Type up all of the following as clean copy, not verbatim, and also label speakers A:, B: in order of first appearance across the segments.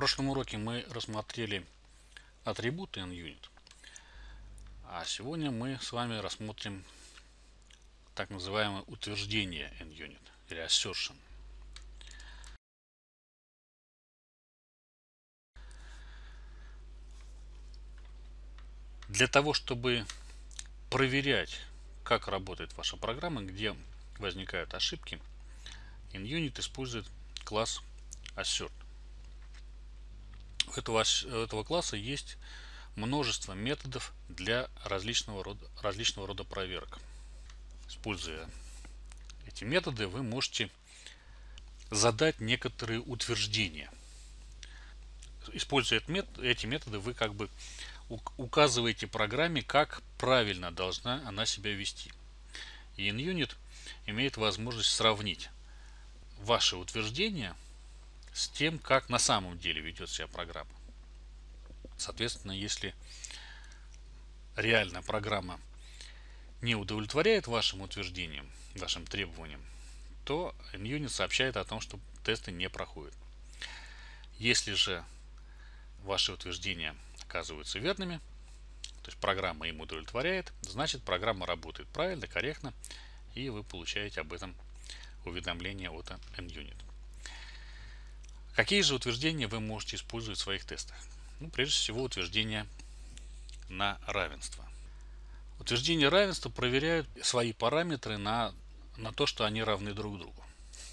A: прошлом уроке мы рассмотрели атрибуты NUnit, а сегодня мы с вами рассмотрим так называемое утверждение NUnit или assertion. Для того, чтобы проверять, как работает ваша программа, где возникают ошибки, NUnit использует класс assert. У этого класса есть множество методов для различного рода проверок. Используя эти методы, вы можете задать некоторые утверждения. Используя эти методы, вы как бы указываете программе, как правильно должна она себя вести. И NUnit имеет возможность сравнить ваши утверждения с тем, как на самом деле ведет себя программа. Соответственно, если реально программа не удовлетворяет вашим утверждениям, вашим требованиям, то NUnit сообщает о том, что тесты не проходят. Если же ваши утверждения оказываются верными, то есть программа им удовлетворяет, значит программа работает правильно, корректно, и вы получаете об этом уведомление от NUnit. Какие же утверждения вы можете использовать в своих тестах? Прежде всего, утверждения на равенство. Утверждения равенства проверяют свои параметры на то, что они равны друг другу.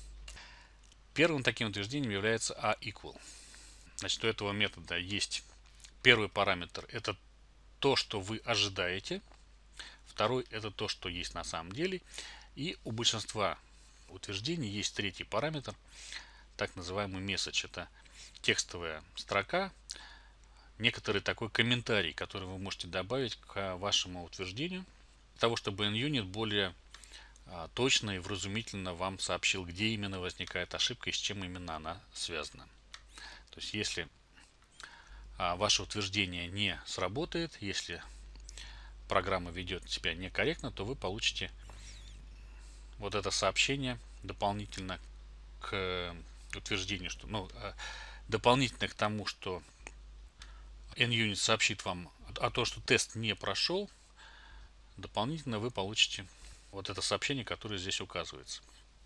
A: Первым таким утверждением является a=. Значит, у этого метода есть первый параметр, это то, что вы ожидаете. Второй, это то, что есть на самом деле. И у большинства утверждений есть третий параметр, так называемый message. Это текстовая строка, некоторый такой комментарий, который вы можете добавить к вашему утверждению, для того, чтобы NUnit более точно и вразумительно вам сообщил, где именно возникает ошибка и с чем именно она связана. То есть, если ваше утверждение не сработает, если программа ведет себя некорректно, то вы получите вот это сообщение дополнительно к утверждению, что, дополнительно к тому, что NUnit сообщит вам о том, что тест не прошел, дополнительно вы получите вот это сообщение, которое здесь указывается.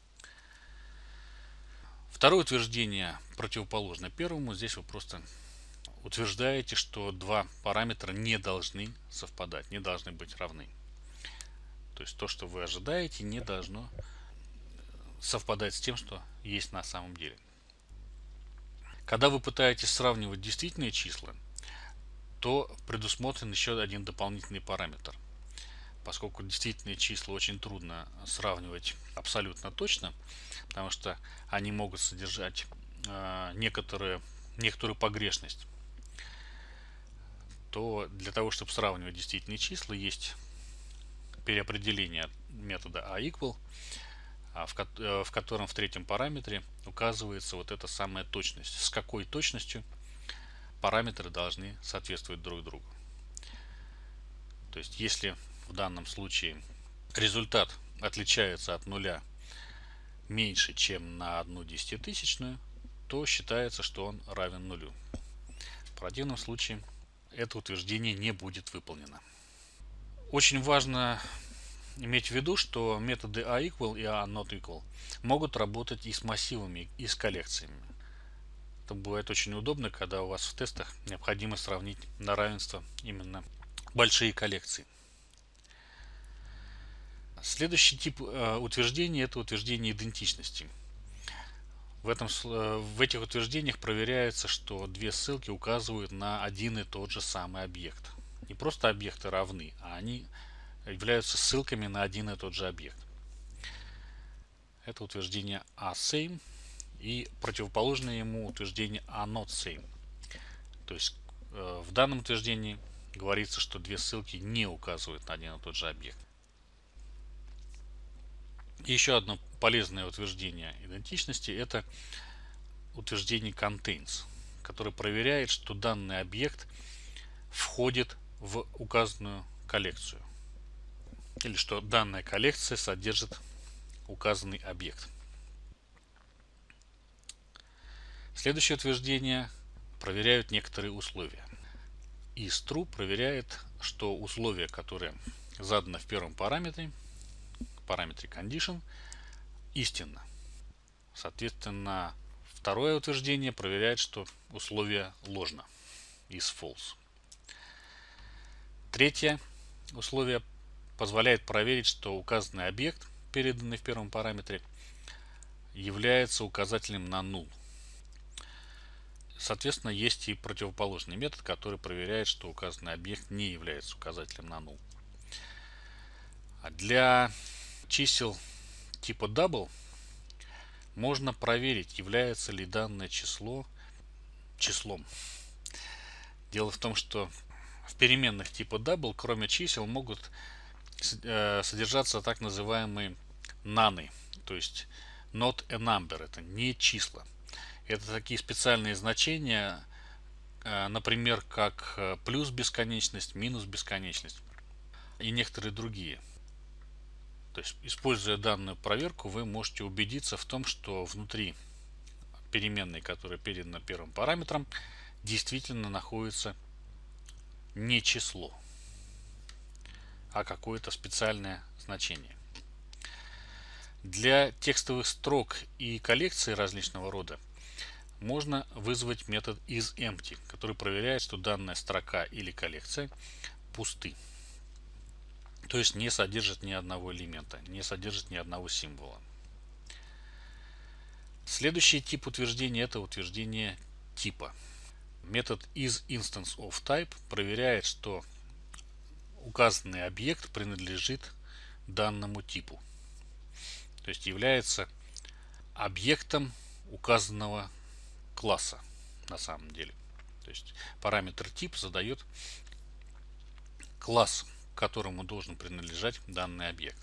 A: Второе утверждение противоположно первому. Здесь вы просто утверждаете, что два параметра не должны совпадать, не должны быть равны. То есть то, что вы ожидаете, не должно совпадать с тем, что есть на самом деле. Когда вы пытаетесь сравнивать действительные числа, то предусмотрен еще один дополнительный параметр. Поскольку действительные числа очень трудно сравнивать абсолютно точно, потому что они могут содержать некоторую погрешность, то для того, чтобы сравнивать действительные числа, есть переопределение метода a=, в котором в третьем параметре указывается вот эта самая точность, с какой точностью параметры должны соответствовать друг другу. То есть, если в данном случае результат отличается от нуля меньше, чем на 1/10000, то считается, что он равен нулю. В противном случае это утверждение не будет выполнено. Очень важно иметь в виду, что методы a=, и a_not_equal могут работать и с массивами, и с коллекциями. Это бывает очень удобно, когда у вас в тестах необходимо сравнить на равенство именно большие коллекции. Следующий тип утверждения – это утверждение идентичности. В этих утверждениях проверяется, что две ссылки указывают на один и тот же самый объект. Не просто объекты равны, а они являются ссылками на один и тот же объект. Это утверждение a_same и противоположное ему утверждение a_not_same. То есть в данном утверждении говорится, что две ссылки не указывают на один и тот же объект. Еще одно полезное утверждение идентичности – это утверждение contains, которое проверяет, что данный объект входит в указанную коллекцию, или что данная коллекция содержит указанный объект. Следующее утверждение проверяют некоторые условия. Is true проверяет, что условие, которое задано в первом параметре condition, истинно. Соответственно, второе утверждение проверяет, что условие ложно. Is false. Третье условие позволяет проверить, что указанный объект, переданный в первом параметре, является указателем на null. Соответственно, есть и противоположный метод, который проверяет, что указанный объект не является указателем на null. А для чисел типа double можно проверить, является ли данное число числом. Дело в том, что в переменных типа double, кроме чисел, могут содержаться так называемые наны, то есть not a number, это не числа. Это такие специальные значения, например, как плюс бесконечность, минус бесконечность и некоторые другие. То есть, используя данную проверку, вы можете убедиться в том, что внутри переменной, которая передана первым параметром, действительно находится не число, а какое-то специальное значение. Для текстовых строк и коллекций различного рода можно вызвать метод isEmpty, который проверяет, что данная строка или коллекция пусты. То есть не содержит ни одного элемента, не содержит ни одного символа. Следующий тип утверждения — это утверждение типа. Метод isInstanceOfType проверяет, что указанный объект принадлежит данному типу. То есть является объектом указанного класса на самом деле. То есть параметр тип задает класс, которому должен принадлежать данный объект.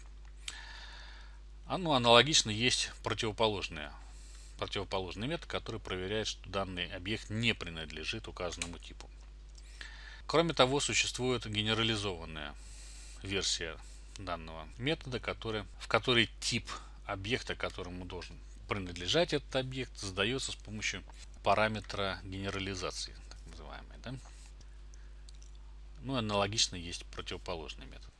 A: Аналогично есть противоположный метод, который проверяет, что данный объект не принадлежит указанному типу. Кроме того, существует генерализованная версия данного метода, в которой тип объекта, которому должен принадлежать этот объект, задается с помощью параметра генерализации, так называемой. Да? Аналогично есть противоположный метод.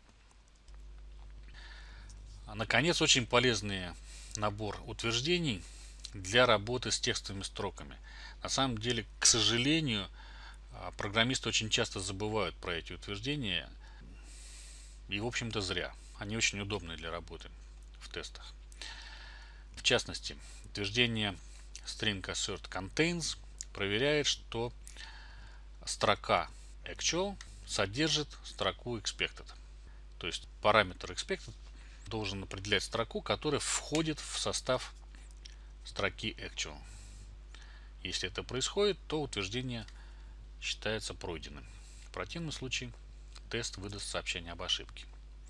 A: Наконец, очень полезный набор утверждений для работы с текстовыми строками. На самом деле, к сожалению, программисты очень часто забывают про эти утверждения, и в общем-то зря. Они очень удобны для работы в тестах. В частности, утверждение string assert contains проверяет, что строка actual содержит строку expected. То есть параметр expected должен определять строку, которая входит в состав строки actual. Если это происходит, то утверждение считается пройденным. В противном случае тест выдаст сообщение об ошибке.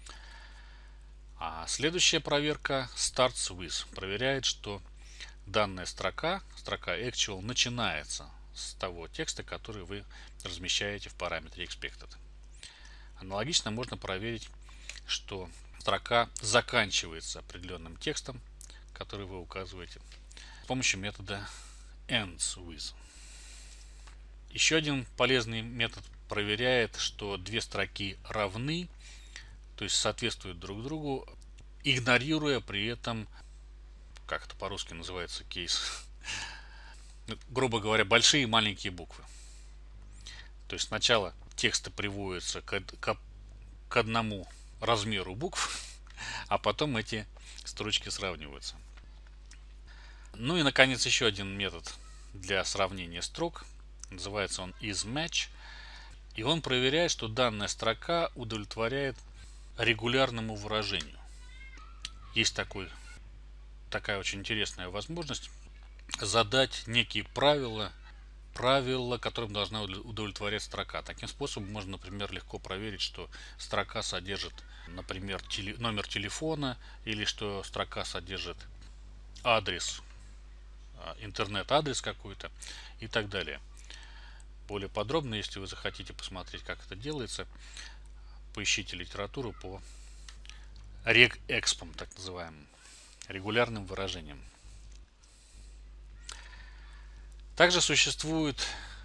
A: А следующая проверка starts with проверяет, что данная строка actual, начинается с того текста, который вы размещаете в параметре expected. Аналогично можно проверить, что строка заканчивается определенным текстом, который вы указываете, с помощью метода ends with. Еще один полезный метод проверяет, что две строки равны, то есть соответствуют друг другу, игнорируя при этом, как это по-русски называется, кейс, грубо говоря, большие и маленькие буквы. То есть сначала тексты приводятся к одному размеру букв, а потом эти строчки сравниваются. И, наконец, еще один метод для сравнения строк. Называется он isMatch. И он проверяет, что данная строка удовлетворяет регулярному выражению. Есть такая очень интересная возможность задать некие правила, которым должна удовлетворять строка. Таким способом можно, например, легко проверить, что строка содержит, например, номер телефона, или что строка содержит адрес, интернет-адрес какой-то и так далее. Более подробно, если вы захотите посмотреть, как это делается, поищите литературу по регэкспам, так называемым, регулярным выражениям. Также существует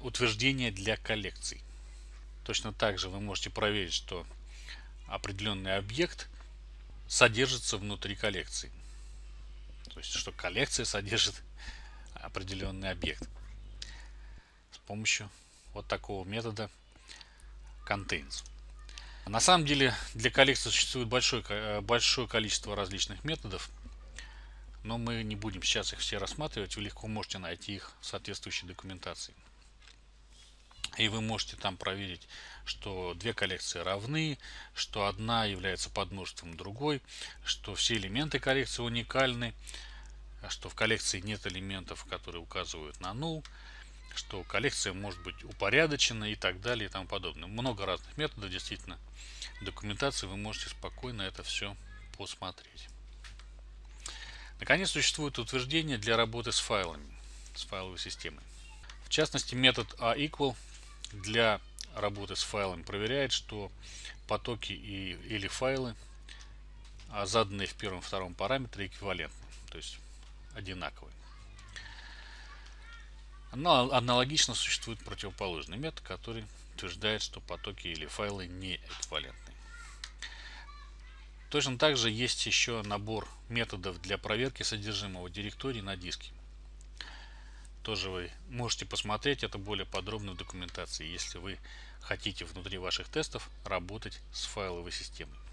A: утверждение для коллекций. Точно так же вы можете проверить, что определенный объект содержится внутри коллекции. То есть, что коллекция содержит определенный объект с помощью вот такого метода contains. На самом деле для коллекции существует большое количество различных методов, но мы не будем сейчас их все рассматривать. Вы легко можете найти их в соответствующей документации. И вы можете там проверить, что две коллекции равны, что одна является подмножеством другой, что все элементы коллекции уникальны, что в коллекции нет элементов, которые указывают на null, что коллекция может быть упорядочена и так далее и тому подобное. Много разных методов, действительно. В документации вы можете спокойно это все посмотреть. Наконец, существует утверждение для работы с файлами, с файловой системой. В частности, метод aEqual для работы с файлами проверяет, что потоки или файлы, заданные в первом и втором параметре, эквивалентны, то есть одинаковые. Но аналогично существует противоположный метод, который утверждает, что потоки или файлы не эквивалентны. Точно так же есть еще набор методов для проверки содержимого директорий на диске. Тоже вы можете посмотреть это более подробно в документации, если вы хотите внутри ваших тестов работать с файловой системой.